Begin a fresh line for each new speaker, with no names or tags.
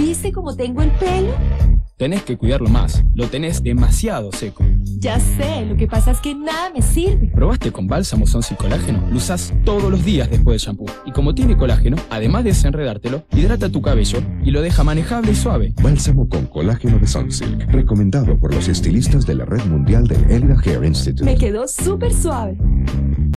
¿Viste cómo tengo el pelo?
Tenés que cuidarlo más. Lo tenés demasiado seco.
Ya sé, lo que pasa es que nada me sirve.
¿Probaste con Bálsamo Sons y Colágeno? Lo usás todos los días después del shampoo. Y como tiene colágeno, además de desenredártelo, hidrata tu cabello y lo deja manejable y suave.
Bálsamo con colágeno de Sunsilk, recomendado por los estilistas de la Red Mundial del Elida Hair Institute.
Me quedó súper suave.